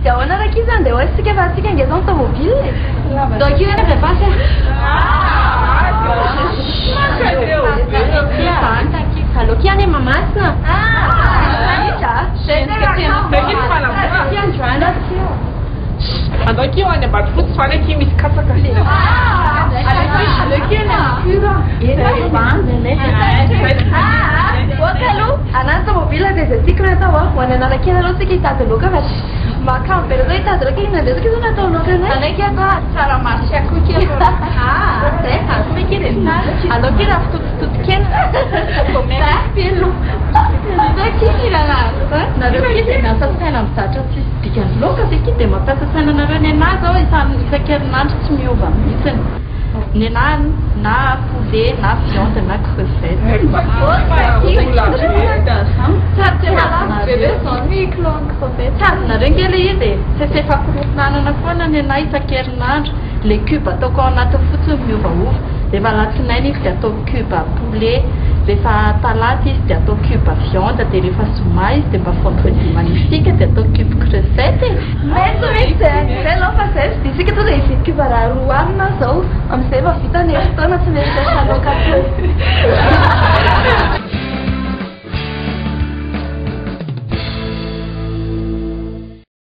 Ahoana raha izy zany dia hoasika fa asika nge zao tomobile donc io aveva passé allo chi ha ne mamasna Andoi que olha, bate putz, olha aqui, me escapa com ele. Ananta mobile desse ciclo então ó, quando ela aqui ela não se quita do lugar, mas macam pero doi tá do que não deu que não tá no lugar né? Ela que tá cara marcha com que é como que é? Allo que era tudo que como é pelo daqui lá na que não tá sendo tá já se pequeno louca que tem uma peça sendo na nada ou isso aqui é nada de miúva isso na poulet, na viande, na crevette. Nareo ngely izy fefefampirofonanana foana ny anay isan-kerinandro. Le cube ataoko ao anaty fotsiny miovaova. Rehefa alatsinainy izy dia atao cube poulet. Rehefa talata izy dia atao cube viande. Dia rehefa zoma izy dia mba vendredi magnifique dia atao cube crevette. Hello fa zay isika tonga ividy cube raha roa amina zao. Amin'izay efa vita ny fotoana tsy maintsy salokatao.